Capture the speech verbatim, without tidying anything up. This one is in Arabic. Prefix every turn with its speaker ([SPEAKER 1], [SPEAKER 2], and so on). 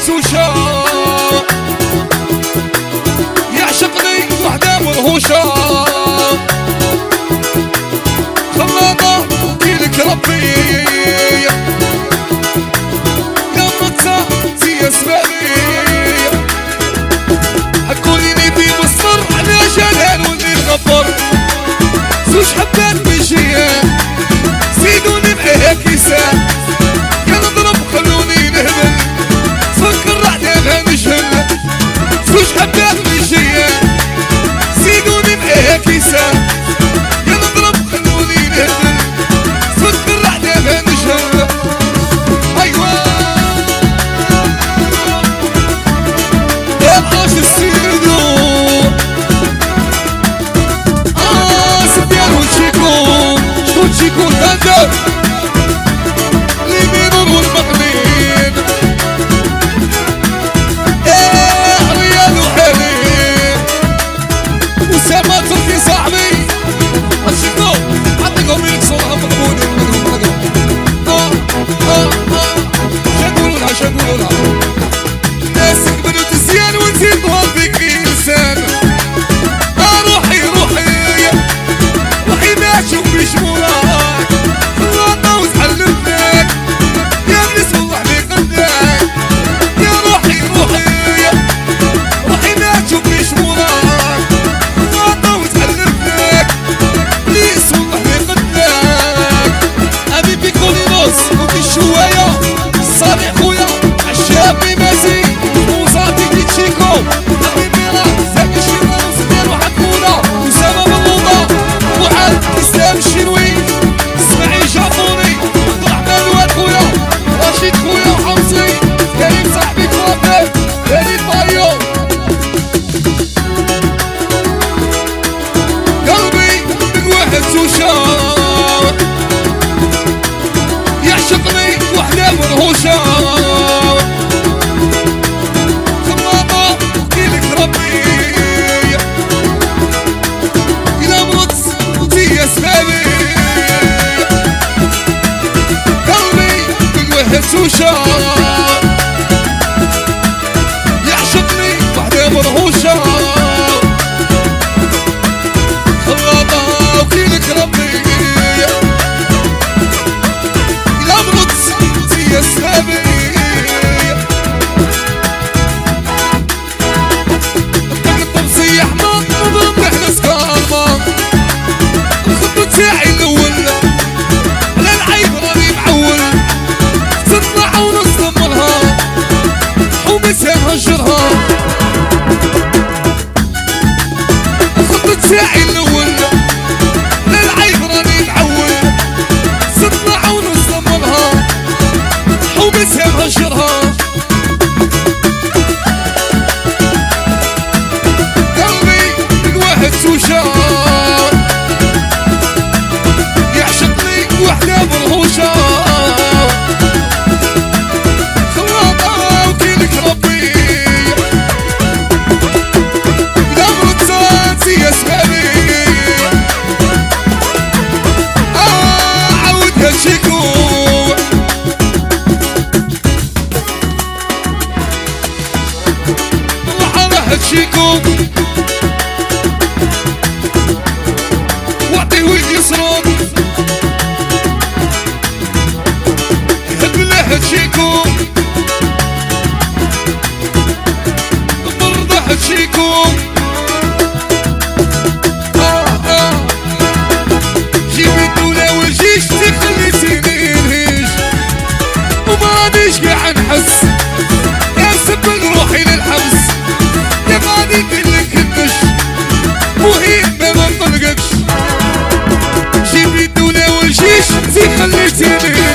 [SPEAKER 1] سوشا يعشقني وحده مرهوشة خلاطة كيلك ربي يا متى زي اسبابي حكوليني في مصر على جلال ولي الغفر زوج حبات بجيه زيدوني معاها كيسان كنضرب خلوني نهبل فكر رعدها نجهل زوج حبات بجيه زيدوني معاها كيسان كنضرب خلوني نهبل فكر رعدها نجهل ايوا يا بقاش السيدو اه سفيان وشيكون شكون شيكون تندر يعشقني وحده مرهوشة خلاطة كيلك ربي إلى مرت زي اسبابي قلبي كل واحد سوشة يعشقني وحده مرهوشة خلاطة وكيلك ربي اسبابي الطقطب زي حمام نضرب احنا سكارما الخط تاعي الاول على العيب راني معول تطلع ونصدمرها حومتها نهجرها الخط تاعي الاول على العيب راني معول تطلع ونصدمرها وبسها مهجرها قلبي من واحد سوشا يعشقني وحده مرهوشة خلاطة وكيلك ربي لا مرتات زي اسبابي اه عودها شيكو شيكو واعطيه وين يصرف يهب له شيكو مرضى شيكو آه آه جيب الدولة والجيش تخليتيني نهيش وما رانيش قاع نحس يا سبق روحي للحبس يا غادي كلك كدش مهم ما منطلقكش جيب لي الدولة والجيش زي خليتيني